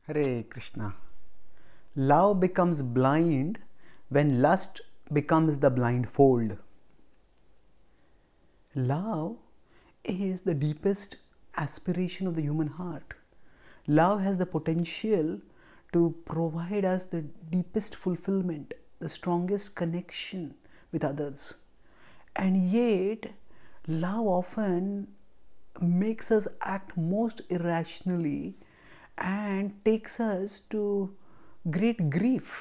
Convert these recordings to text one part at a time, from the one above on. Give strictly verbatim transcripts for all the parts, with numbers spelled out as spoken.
Hare Krishna. Love becomes blind when lust becomes the blindfold. Love is the deepest aspiration of the human heart. Love has the potential to provide us the deepest fulfillment, the strongest connection with others. And yet, love often makes us act most irrationally and takes us to great grief.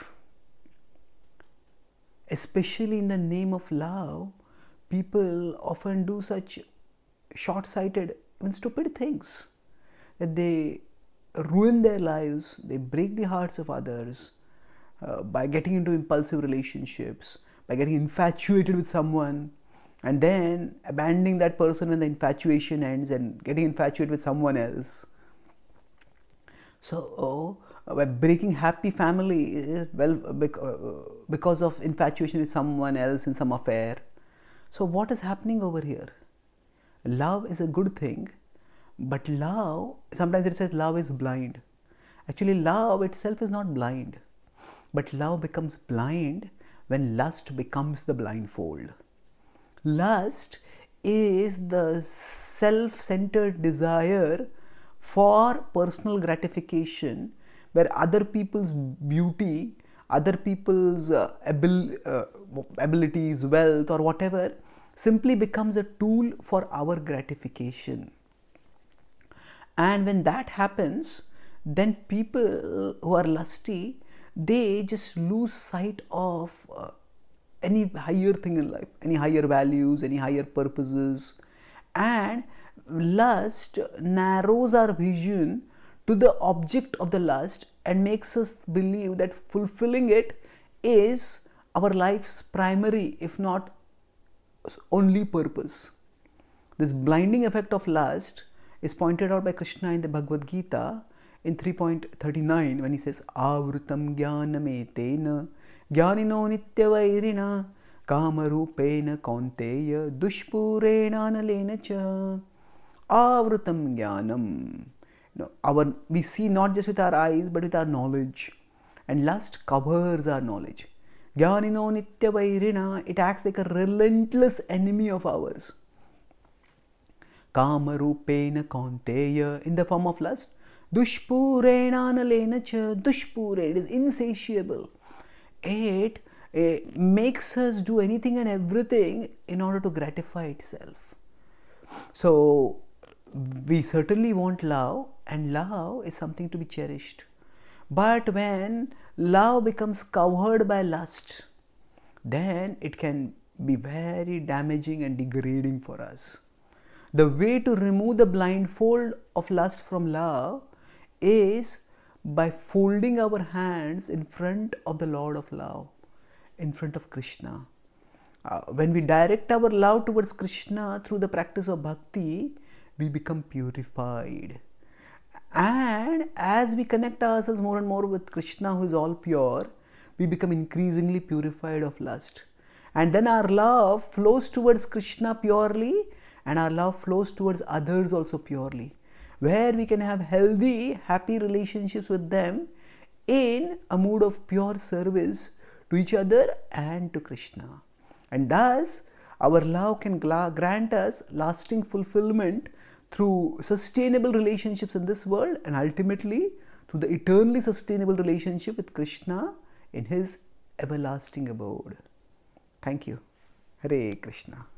Especially in the name of love, people often do such short-sighted, even stupid things that they ruin their lives, they break the hearts of others uh, by getting into impulsive relationships, by getting infatuated with someone and then abandoning that person when the infatuation ends and getting infatuated with someone else. So, uh, by breaking happy family, well, because of infatuation with someone else in some affair. So, what is happening over here? Love is a good thing, but love, sometimes it says love is blind. Actually, love itself is not blind, but love becomes blind when lust becomes the blindfold. Lust is the self-centered desire for personal gratification, where other people's beauty, other people's uh, abil uh, abilities, wealth or whatever simply becomes a tool for our gratification. And when that happens, then people who are lusty, they just lose sight of uh, any higher thing in life, any higher values, any higher purposes, and lust narrows our vision to the object of the lust and makes us believe that fulfilling it is our life's primary, if not only purpose. This blinding effect of lust is pointed out by Krishna in the Bhagavad-Gītā in three point thirty-nine when he says, Avrutam jnanam etena jnanino nityavairina kamarupena kaunteya dushpurena analena cha. Avrutam jnanam. You know, our, we see not just with our eyes but with our knowledge, and lust covers our knowledge. Jnanino nityavairina, it acts like a relentless enemy of ours. Kamarupena kaunteya, in the form of lust. Dushpurena analena cha. Dushpure, it is insatiable. It, it makes us do anything and everything in order to gratify itself. So, we certainly want love, and love is something to be cherished. But when love becomes covered by lust, then it can be very damaging and degrading for us. The way to remove the blindfold of lust from love is by folding our hands in front of the Lord of Love, in front of Krishna. Uh, when we direct our love towards Krishna through the practice of bhakti, we become purified. And as we connect ourselves more and more with Krishna, who is all pure, we become increasingly purified of lust. And then our love flows towards Krishna purely, and our love flows towards others also purely, where we can have healthy, happy relationships with them in a mood of pure service to each other and to Krishna. And thus, our love can grant us lasting fulfillment through sustainable relationships in this world, and ultimately through the eternally sustainable relationship with Krishna in his everlasting abode. Thank you. Hare Krishna.